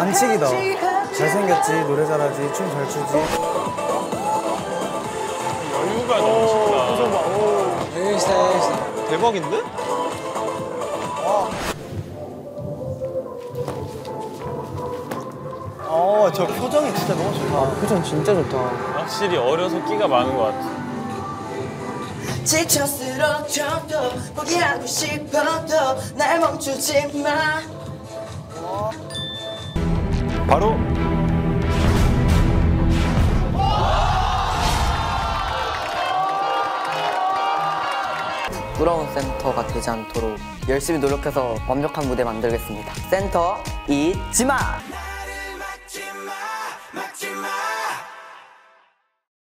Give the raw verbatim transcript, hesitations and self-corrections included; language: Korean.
반칙이다. 잘생겼지, 노래 잘하지, 춤 잘 추지. 여유가 넘친다. 여기있어. 대박인데? 어, 저 표정이 진짜 너무 좋다. 아, 표정 진짜 좋다. 확실히 어려서 끼가 많은 것 같아. 지쳐 쓰러져도 포기하고 싶어도 날 멈추지 마. 바로 부끄러운 센터가 되지 않도록 열심히 노력해서 완벽한 무대 만들겠습니다. 센터 잊지 마!